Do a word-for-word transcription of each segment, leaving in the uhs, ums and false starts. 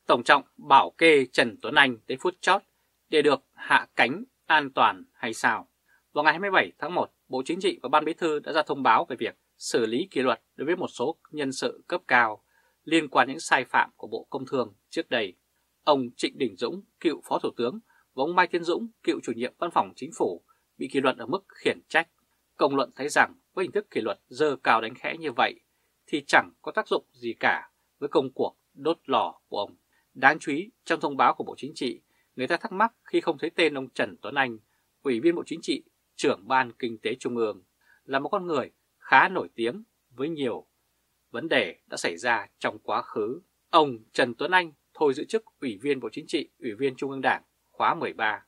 Tổng Trọng bảo kê Trần Tuấn Anh tới phút chót để được hạ cánh an toàn hay sao? Vào ngày hai mươi bảy tháng một, Bộ Chính trị và Ban Bí thư đã ra thông báo về việc xử lý kỷ luật đối với một số nhân sự cấp cao liên quan những sai phạm của Bộ Công Thương trước đây. Ông Trịnh Đình Dũng, cựu Phó Thủ tướng, và ông Mai Tiến Dũng, cựu chủ nhiệm Văn phòng Chính phủ, bị kỷ luật ở mức khiển trách. Công luận thấy rằng với hình thức kỷ luật giơ cao đánh khẽ như vậy thì chẳng có tác dụng gì cả với công cuộc đốt lò của ông. Đáng chú ý, trong thông báo của Bộ Chính trị, người ta thắc mắc khi không thấy tên ông Trần Tuấn Anh, Ủy viên Bộ Chính trị, trưởng Ban Kinh tế Trung ương, là một con người khá nổi tiếng với nhiều vấn đề đã xảy ra trong quá khứ. Ông Trần Tuấn Anh thôi giữ chức Ủy viên Bộ Chính trị, Ủy viên Trung ương Đảng khóa mười ba.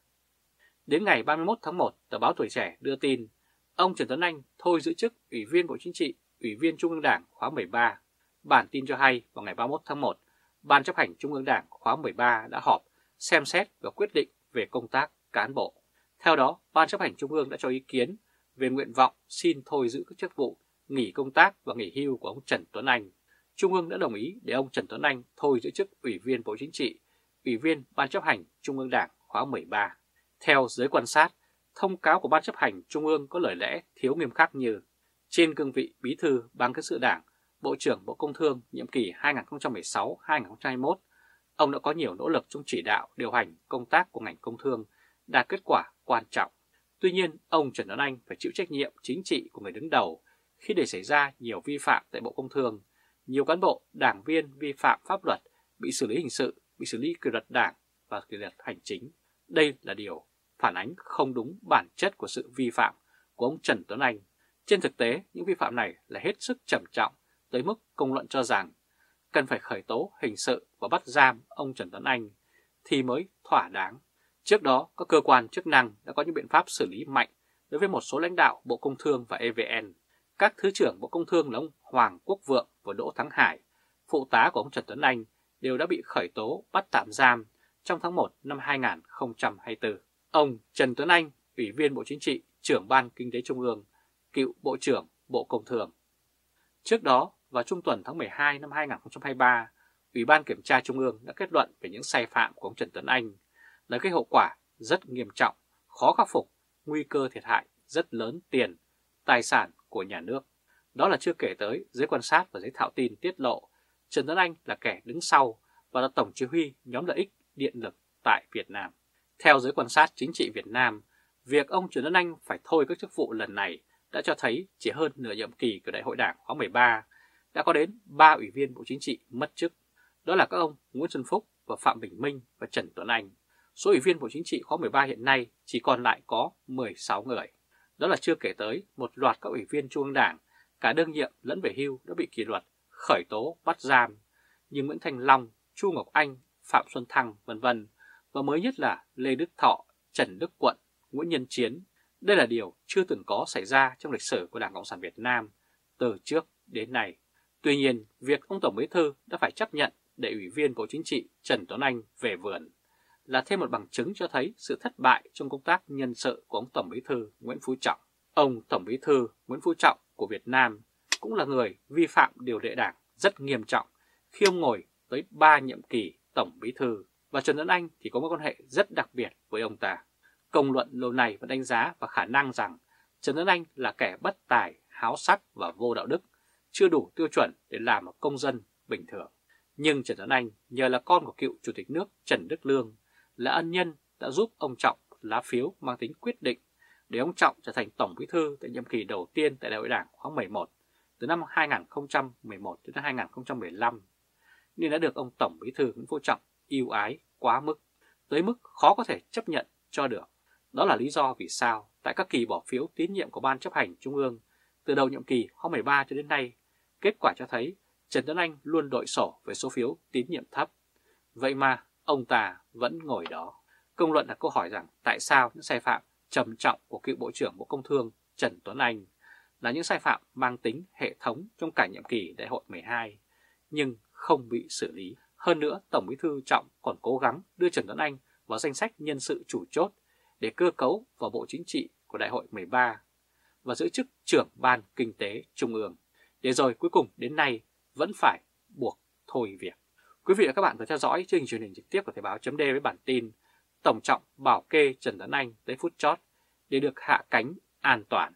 Đến ngày ba mươi mốt tháng một, tờ báo Tuổi Trẻ đưa tin, ông Trần Tuấn Anh thôi giữ chức Ủy viên Bộ Chính trị, Ủy viên Trung ương Đảng khóa mười ba. Bản tin cho hay vào ngày ba mươi mốt tháng một, Ban chấp hành Trung ương Đảng khóa mười ba đã họp xem xét và quyết định về công tác cán bộ. Theo đó, Ban chấp hành Trung ương đã cho ý kiến về nguyện vọng xin thôi giữ các chức vụ nghỉ công tác và nghỉ hưu của ông Trần Tuấn Anh. Trung ương đã đồng ý để ông Trần Tuấn Anh thôi giữ chức Ủy viên Bộ Chính trị, Ủy viên Ban chấp hành Trung ương Đảng khóa mười ba. Theo giới quan sát, thông cáo của Ban chấp hành Trung ương có lời lẽ thiếu nghiêm khắc như: trên cương vị Bí thư Ban Cán sự Đảng, Bộ trưởng Bộ Công Thương nhiệm kỳ hai nghìn không trăm mười sáu đến hai nghìn không trăm hai mươi mốt, ông đã có nhiều nỗ lực trong chỉ đạo điều hành công tác của ngành công thương, đạt kết quả quan trọng. Tuy nhiên, ông Trần Tuấn Anh phải chịu trách nhiệm chính trị của người đứng đầu khi để xảy ra nhiều vi phạm tại Bộ Công Thương. Nhiều cán bộ, đảng viên vi phạm pháp luật bị xử lý hình sự, bị xử lý kỷ luật đảng và kỷ luật hành chính. Đây là điều phản ánh không đúng bản chất của sự vi phạm của ông Trần Tuấn Anh. Trên thực tế, những vi phạm này là hết sức trầm trọng tới mức công luận cho rằng cần phải khởi tố hình sự và bắt giam ông Trần Tuấn Anh thì mới thỏa đáng. Trước đó, các cơ quan chức năng đã có những biện pháp xử lý mạnh đối với một số lãnh đạo Bộ Công Thương và e vê en. Các Thứ trưởng Bộ Công Thương là ông Hoàng Quốc Vượng và Đỗ Thắng Hải, phụ tá của ông Trần Tuấn Anh, đều đã bị khởi tố bắt tạm giam trong tháng một năm hai nghìn không trăm hai mươi tư. Ông Trần Tuấn Anh, Ủy viên Bộ Chính trị, trưởng Ban Kinh tế Trung ương, cựu Bộ trưởng Bộ Công Thương. Trước đó, vào trung tuần tháng mười hai năm hai nghìn không trăm hai mươi ba, Ủy ban Kiểm tra Trung ương đã kết luận về những sai phạm của ông Trần Tuấn Anh là gây hậu quả rất nghiêm trọng, khó khắc phục, nguy cơ thiệt hại rất lớn tiền, tài sản của nhà nước. Đó là chưa kể tới giới quan sát và giới thạo tin tiết lộ Trần Tuấn Anh là kẻ đứng sau và là tổng chỉ huy nhóm lợi ích điện lực tại Việt Nam. Theo giới quan sát chính trị Việt Nam, việc ông Trần Tuấn Anh phải thôi các chức vụ lần này đã cho thấy chỉ hơn nửa nhiệm kỳ của Đại hội Đảng khóa mười ba đã có đến ba ủy viên Bộ Chính trị mất chức. Đó là các ông Nguyễn Xuân Phúc và Phạm Bình Minh và Trần Tuấn Anh. Số ủy viên Bộ Chính trị khóa mười ba hiện nay chỉ còn lại có mười sáu người. Đó là chưa kể tới một loạt các ủy viên Trung ương Đảng, cả đương nhiệm lẫn về hưu đã bị kỷ luật, khởi tố, bắt giam, như Nguyễn Thanh Long, Chu Ngọc Anh, Phạm Xuân Thăng, vân vân, và mới nhất là Lê Đức Thọ, Trần Đức Quận, Nguyễn Nhân Chiến. Đây là điều chưa từng có xảy ra trong lịch sử của Đảng Cộng sản Việt Nam từ trước đến nay. Tuy nhiên, việc ông Tổng Bí thư đã phải chấp nhận để Ủy viên Bộ Chính trị Trần Tuấn Anh về vườn là thêm một bằng chứng cho thấy sự thất bại trong công tác nhân sự của ông Tổng Bí thư Nguyễn Phú Trọng. Ông Tổng Bí thư Nguyễn Phú Trọng của Việt Nam cũng là người vi phạm điều lệ Đảng rất nghiêm trọng khi ông ngồi tới ba nhiệm kỳ Tổng Bí thư, và Trần Tuấn Anh thì có mối quan hệ rất đặc biệt với ông ta. Công luận lâu nay vẫn đánh giá và khả năng rằng Trần Tuấn Anh là kẻ bất tài, háo sắc và vô đạo đức, chưa đủ tiêu chuẩn để làm một công dân bình thường. Nhưng Trần Tuấn Anh nhờ là con của cựu Chủ tịch nước Trần Đức Lương, là ân nhân đã giúp ông Trọng lá phiếu mang tính quyết định để ông Trọng trở thành Tổng Bí thư tại nhiệm kỳ đầu tiên tại Đại hội Đảng khóa mười một từ năm hai nghìn không trăm mười một đến năm hai nghìn không trăm mười lăm, nên đã được ông Tổng Bí thư Nguyễn Phú Trọng ưu ái quá mức, tới mức khó có thể chấp nhận cho được. Đó là lý do vì sao tại các kỳ bỏ phiếu tín nhiệm của Ban chấp hành Trung ương từ đầu nhiệm kỳ khóa mười ba cho đến nay, kết quả cho thấy Trần Tuấn Anh luôn đội sổ về số phiếu tín nhiệm thấp. Vậy mà ông ta vẫn ngồi đó. Công luận đặt câu hỏi rằng tại sao những sai phạm trầm trọng của cựu Bộ trưởng Bộ Công Thương Trần Tuấn Anh là những sai phạm mang tính hệ thống trong cả nhiệm kỳ Đại hội mười hai nhưng không bị xử lý. Hơn nữa, Tổng Bí thư Trọng còn cố gắng đưa Trần Tuấn Anh vào danh sách nhân sự chủ chốt để cơ cấu vào Bộ Chính trị của Đại hội mười ba và giữ chức trưởng Ban Kinh tế Trung ương, để rồi cuối cùng đến nay vẫn phải buộc thôi việc. Quý vị và các bạn vừa theo dõi chương trình truyền hình trực tiếp của Thời báo chấm D với bản tin Tổng trọng bảo kê Trần Tuấn Anh tới phút chót để được hạ cánh an toàn.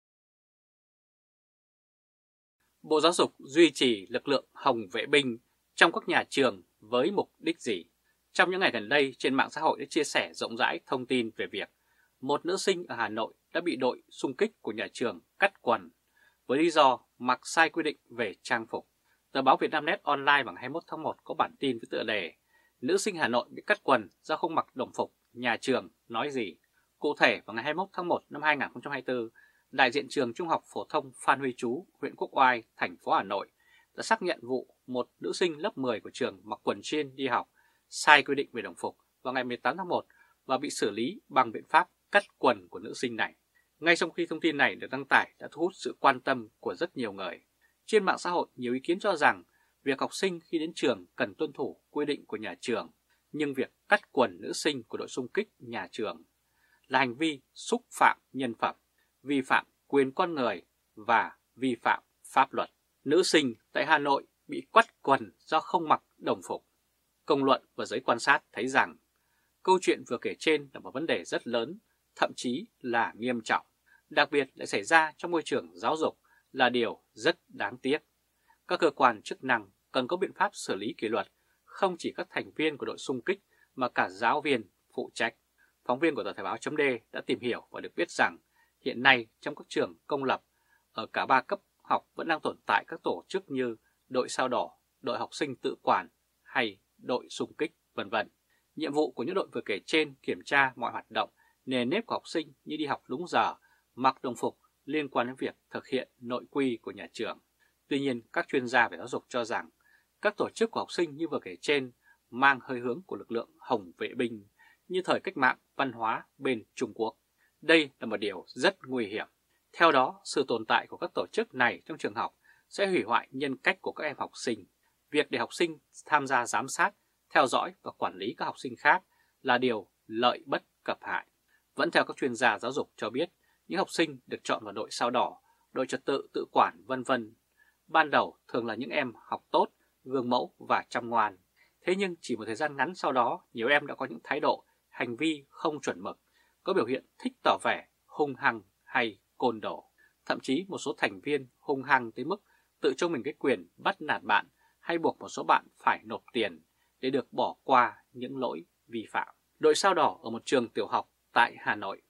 Bộ Giáo dục duy trì lực lượng hồng vệ binh trong các nhà trường với mục đích gì? Trong những ngày gần đây, trên mạng xã hội đã chia sẻ rộng rãi thông tin về việc một nữ sinh ở Hà Nội đã bị đội xung kích của nhà trường cắt quần với lý do mặc sai quy định về trang phục. Tờ báo Vietnamnet Online vào ngày hai mươi mốt tháng một có bản tin với tựa đề Nữ sinh Hà Nội bị cắt quần do không mặc đồng phục, nhà trường nói gì? Cụ thể, vào ngày hai mươi mốt tháng một năm hai nghìn không trăm hai mươi tư, đại diện trường Trung học phổ thông Phan Huy Chú, huyện Quốc Oai, thành phố Hà Nội đã xác nhận vụ một nữ sinh lớp mười của trường mặc quần jean đi học sai quy định về đồng phục vào ngày mười tám tháng một và bị xử lý bằng biện pháp cắt quần của nữ sinh này. Ngay sau khi thông tin này được đăng tải đã thu hút sự quan tâm của rất nhiều người. Trên mạng xã hội, nhiều ý kiến cho rằng việc học sinh khi đến trường cần tuân thủ quy định của nhà trường, nhưng việc cắt quần nữ sinh của đội xung kích nhà trường là hành vi xúc phạm nhân phẩm, vi phạm quyền con người và vi phạm pháp luật. Nữ sinh tại Hà Nội bị cắt quần do không mặc đồng phục. Công luận và giới quan sát thấy rằng câu chuyện vừa kể trên là một vấn đề rất lớn, thậm chí là nghiêm trọng, đặc biệt lại xảy ra trong môi trường giáo dục là điều rất đáng tiếc. Các cơ quan chức năng cần có biện pháp xử lý kỷ luật, không chỉ các thành viên của đội xung kích mà cả giáo viên phụ trách. Phóng viên của tờ Thời báo chấm D đã tìm hiểu và được biết rằng hiện nay trong các trường công lập ở cả ba cấp học vẫn đang tồn tại các tổ chức như đội sao đỏ, đội học sinh tự quản hay đội xung kích, vân vân. Nhiệm vụ của những đội vừa kể trên kiểm tra mọi hoạt động, nề nếp của học sinh như đi học đúng giờ, mặc đồng phục liên quan đến việc thực hiện nội quy của nhà trường. Tuy nhiên, các chuyên gia về giáo dục cho rằng các tổ chức của học sinh như vừa kể trên mang hơi hướng của lực lượng hồng vệ binh như thời cách mạng văn hóa bên Trung Quốc. Đây là một điều rất nguy hiểm. Theo đó, sự tồn tại của các tổ chức này trong trường học sẽ hủy hoại nhân cách của các em học sinh. Việc để học sinh tham gia giám sát, theo dõi và quản lý các học sinh khác là điều lợi bất cập hại. Vẫn theo các chuyên gia giáo dục cho biết, những học sinh được chọn vào đội sao đỏ, đội trật tự tự quản vân vân ban đầu thường là những em học tốt, gương mẫu và chăm ngoan. Thế nhưng chỉ một thời gian ngắn sau đó, nhiều em đã có những thái độ, hành vi không chuẩn mực, có biểu hiện thích tỏ vẻ hung hăng hay côn đồ. Thậm chí một số thành viên hung hăng tới mức tự cho mình cái quyền bắt nạt bạn hay buộc một số bạn phải nộp tiền để được bỏ qua những lỗi vi phạm. Đội sao đỏ ở một trường tiểu học tại Hà Nội.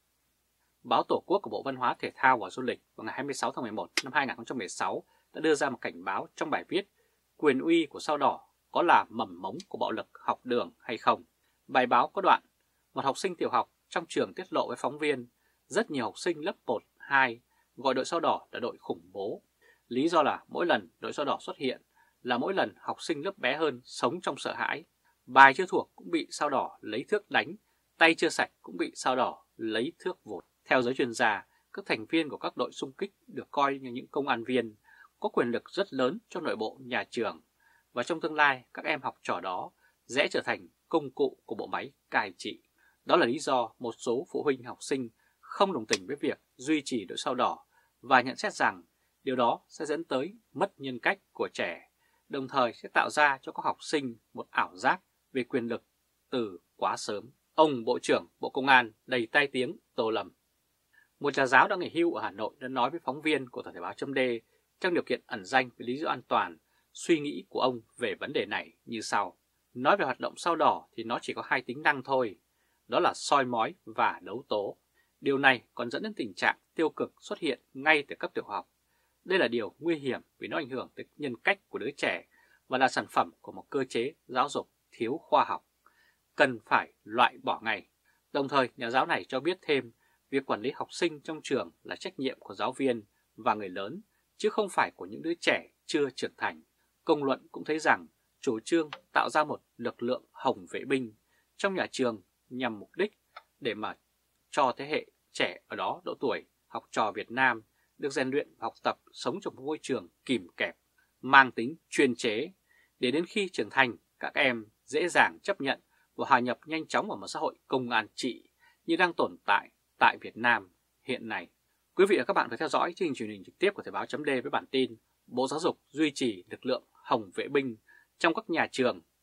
Báo Tổ quốc của Bộ Văn hóa Thể thao và Du lịch vào ngày hai mươi sáu tháng mười một năm hai nghìn không trăm mười sáu đã đưa ra một cảnh báo trong bài viết Quyền uy của sao đỏ có là mầm mống của bạo lực học đường hay không. Bài báo có đoạn một học sinh tiểu học trong trường tiết lộ với phóng viên rất nhiều học sinh lớp một, hai gọi đội sao đỏ là đội khủng bố. Lý do là mỗi lần đội sao đỏ xuất hiện là mỗi lần học sinh lớp bé hơn sống trong sợ hãi. Bài chưa thuộc cũng bị sao đỏ lấy thước đánh, tay chưa sạch cũng bị sao đỏ lấy thước vụt. Theo giới chuyên gia, các thành viên của các đội xung kích được coi như những công an viên có quyền lực rất lớn trong nội bộ nhà trường, và trong tương lai các em học trò đó sẽ trở thành công cụ của bộ máy cai trị. Đó là lý do một số phụ huynh học sinh không đồng tình với việc duy trì đội sao đỏ và nhận xét rằng điều đó sẽ dẫn tới mất nhân cách của trẻ, đồng thời sẽ tạo ra cho các học sinh một ảo giác về quyền lực từ quá sớm. Ông Bộ trưởng Bộ Công an đầy tai tiếng Tô Lâm. Một nhà giáo đã nghỉ hưu ở Hà Nội đã nói với phóng viên của tờ Thời báo chấm D trong điều kiện ẩn danh về lý do an toàn, suy nghĩ của ông về vấn đề này như sau. Nói về hoạt động sao đỏ thì nó chỉ có hai tính năng thôi, đó là soi mói và đấu tố. Điều này còn dẫn đến tình trạng tiêu cực xuất hiện ngay từ cấp tiểu học. Đây là điều nguy hiểm vì nó ảnh hưởng tới nhân cách của đứa trẻ và là sản phẩm của một cơ chế giáo dục thiếu khoa học, cần phải loại bỏ ngay. Đồng thời, nhà giáo này cho biết thêm, việc quản lý học sinh trong trường là trách nhiệm của giáo viên và người lớn, chứ không phải của những đứa trẻ chưa trưởng thành. Công luận cũng thấy rằng chủ trương tạo ra một lực lượng hồng vệ binh trong nhà trường nhằm mục đích để mà cho thế hệ trẻ ở đó độ tuổi học trò Việt Nam được rèn luyện và học tập sống trong một môi trường kìm kẹp, mang tính chuyên chế, để đến khi trưởng thành các em dễ dàng chấp nhận và hòa nhập nhanh chóng vào một xã hội công an trị như đang tồn tại tại Việt Nam hiện nay. Quý vị và các bạn phải theo dõi chương trình truyền hình trực tiếp của Thời báo chấm D với bản tin Bộ Giáo dục duy trì lực lượng hồng vệ binh trong các nhà trường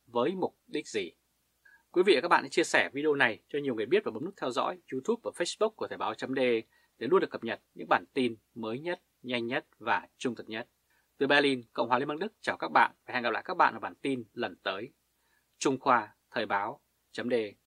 với mục đích gì? Quý vị và các bạn hãy chia sẻ video này cho nhiều người biết và bấm nút theo dõi YouTube và Facebook của Thời báo.de để luôn được cập nhật những bản tin mới nhất, nhanh nhất và trung thực nhất. Từ Berlin, Cộng hòa Liên bang Đức chào các bạn và hẹn gặp lại các bạn ở bản tin lần tới. Trung Khoa, Thời báo.de